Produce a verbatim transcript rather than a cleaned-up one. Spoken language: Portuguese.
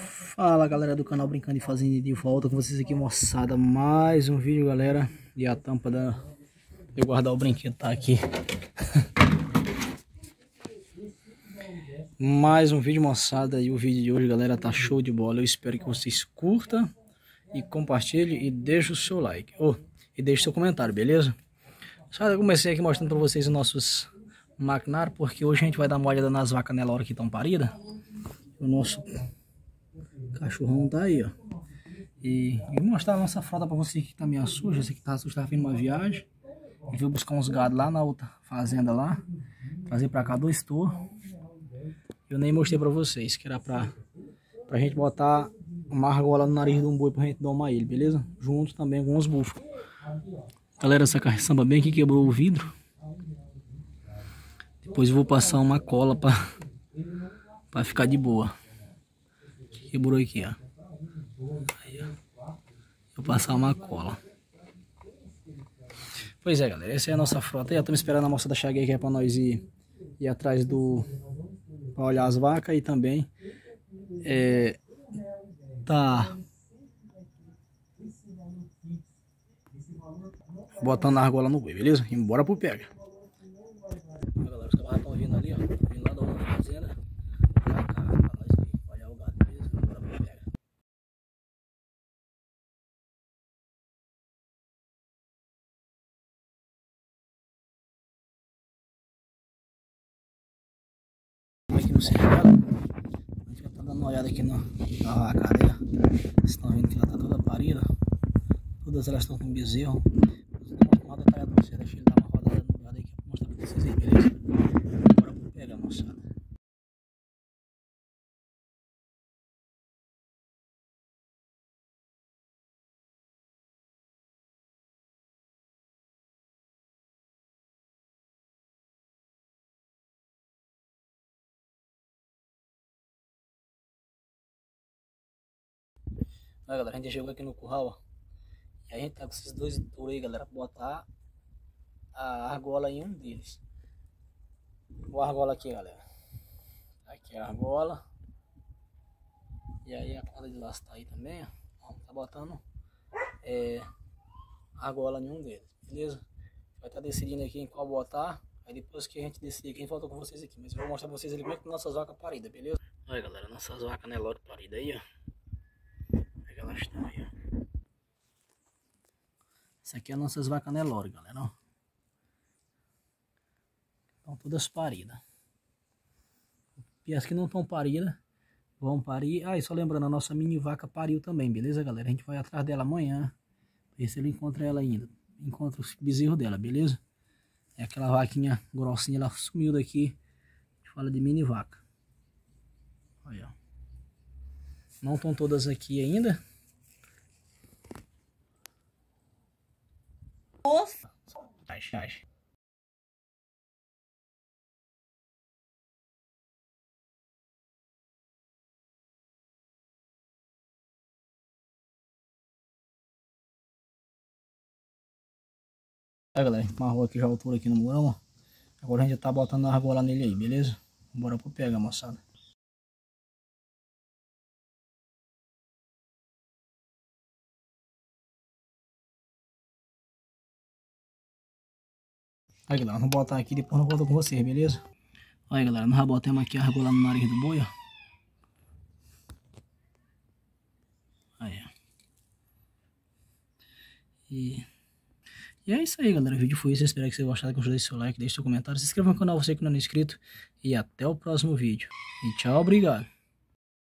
Fala galera do canal Brincando e Fazendo, de volta com vocês aqui, moçada. Mais um vídeo, galera. E a tampa da eu guardar o brinquedo tá aqui. Mais um vídeo, moçada. E o vídeo de hoje, galera, tá show de bola. Eu espero que vocês curtam e compartilhem e deixem o seu like, oh, e deixe seu comentário, beleza? Só eu comecei aqui mostrando para vocês os nossos maquinários, porque hoje a gente vai dar uma olhada nas vacas nela hora que estão paridas. O nosso cachorrão tá aí, ó. E, e mostrar a nossa frota para você que tá meio suja. Esse aqui tá sujo, tá vindo uma viagem e veio buscar uns gados lá na outra fazenda lá, trazer para cá dois touros. Eu nem mostrei para vocês que era pra, pra gente botar uma argola no nariz de um boi pra gente domar ele, beleza? Junto também com os búfalos. Galera, essa caçamba bem que quebrou o vidro. Depois eu vou passar uma cola pra, pra ficar de boa. Quebrou aqui, ó. Aí, ó. Vou passar uma cola. Pois é, galera, essa é a nossa frota. Já estamos esperando a moça da Chaguei, que é pra nós ir, ir atrás do... pra olhar as vacas e também é, tá botando a argola no boi, beleza? Embora pro pega. Ó, galera, os cavalos estão vindo ali, ó. Vindo lá da outra fazenda pra cá, pra nós olhar o gado, beleza? Embora pro pega. Aqui no cercado, a gente já tá dando uma olhada aqui na, na vacaria. Vocês estão vendo que ela tá toda parida, todas elas estão com bezerro. Uma detalhada pra você, deixa ele dar uma rodada no gado aí que eu vou mostrar pra vocês aí, beleza? Bora pro pega, moçada. Olha, galera, a gente já chegou aqui no curral, ó. E a gente tá com esses dois touros aí, galera, pra botar a argola em um deles. O argola aqui, galera. Aqui é a argola. E aí a corda de laço tá aí também, ó. Tá botando é, a argola em um deles, beleza? Vai estar tá decidindo aqui em qual botar. Aí depois que a gente decidir aqui, a gente volta com vocês aqui. Mas eu vou mostrar pra vocês ali como é que nossas vacas paridas, beleza? Olha, galera, nossas vacas Nelore paridas aí, ó. Elas estão aí, ó. Essa aqui é as nossas vacas Nelore, galera, ó. Estão todas paridas. E as que não estão paridas vão parir. Ah, e só lembrando, a nossa mini vaca pariu também, beleza, galera? A gente vai atrás dela amanhã, ver se ele encontra ela ainda. Encontra os bezerros dela, beleza? É aquela vaquinha grossinha, ela sumiu daqui. A gente fala de mini vaca. Olha, ó. Não estão todas aqui ainda. Nossa! Ai, ai. Aí, galera, amarrou aqui já a altura aqui no murão, ó. Agora a gente já tá botando a argola nele aí, beleza? Bora pro pega, moçada. Aí, galera, vamos botar aqui, depois eu volto com vocês, beleza? Aí, galera, nós já botamos aqui a argola no nariz do boi, ó. Aí, ó. E... e é isso aí, galera. O vídeo foi isso. Eu espero que vocês gostaram, que eu deixe seu like, deixe seu comentário, se inscreva no canal você que não é inscrito. E até o próximo vídeo. E tchau, obrigado.